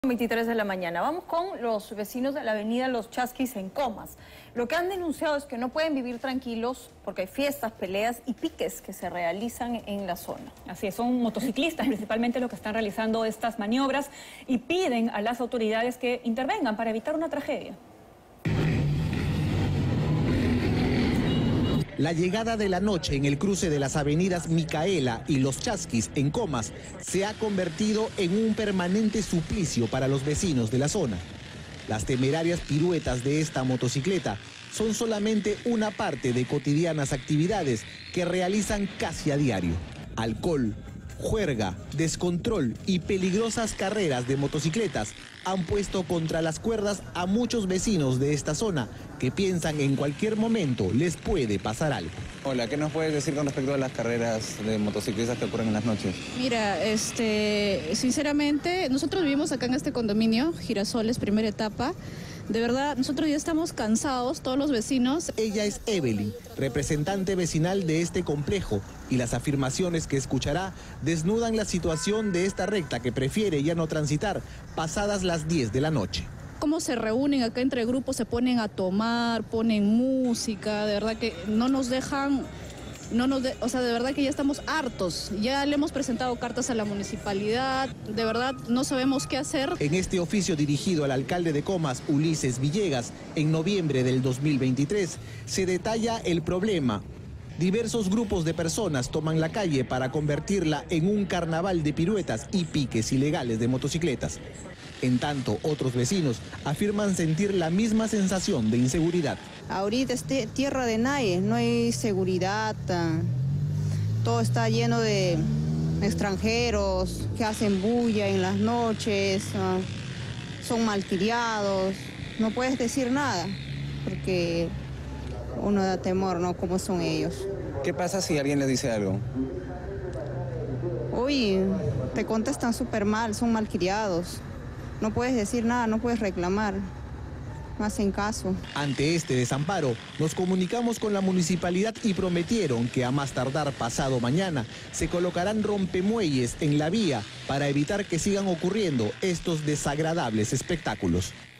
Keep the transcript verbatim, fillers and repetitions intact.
veintitrés de la mañana. Vamos con los vecinos de la avenida Los Chasquis en Comas. Lo que han denunciado es que no pueden vivir tranquilos porque hay fiestas, peleas y piques que se realizan en la zona. Así es, son motociclistas principalmente los que están realizando estas maniobras y piden a las autoridades que intervengan para evitar una tragedia. La llegada de la noche en el cruce de las avenidas Micaela y Los Chasquis en Comas se ha convertido en un permanente suplicio para los vecinos de la zona. Las temerarias piruetas de esta motocicleta son solamente una parte de cotidianas actividades que realizan casi a diario. Alcohol, juerga, descontrol y peligrosas carreras de motocicletas han puesto contra las cuerdas a muchos vecinos de esta zona que piensan en cualquier momento les puede pasar algo. Hola, ¿qué nos puedes decir con respecto a las carreras de motociclistas que ocurren en las noches? Mira, este, sinceramente, nosotros vivimos acá en este condominio, Girasoles, primera etapa. De verdad, nosotros ya estamos cansados, todos los vecinos. Ella es Evelyn, representante vecinal de este complejo, y las afirmaciones que escuchará desnudan la situación de esta recta que prefiere ya no transitar pasadas las diez de la noche. Cómo se reúnen acá entre grupos, se ponen a tomar, ponen música, de verdad que no nos dejan, no nos de, o sea, de verdad que ya estamos hartos. Ya le hemos presentado cartas a la municipalidad, de verdad no sabemos qué hacer. En este oficio dirigido al alcalde de Comas, Ulises Villegas, en noviembre del dos mil veintitrés, se detalla el problema. Diversos grupos de personas toman la calle para convertirla en un carnaval de piruetas y piques ilegales de motocicletas. En tanto, otros vecinos afirman sentir la misma sensación de inseguridad. Ahorita es tierra de nadie, no hay seguridad, todo está lleno de extranjeros que hacen bulla en las noches, son malcriados, no puedes decir nada porque uno da temor, ¿no? ¿Cómo son ellos? ¿Qué pasa si alguien les dice algo? Uy, te contestan súper mal, son malcriados. No puedes decir nada, no puedes reclamar, no hacen caso. Ante este desamparo, nos comunicamos con la municipalidad y prometieron que a más tardar pasado mañana se colocarán rompemuelles en la vía para evitar que sigan ocurriendo estos desagradables espectáculos.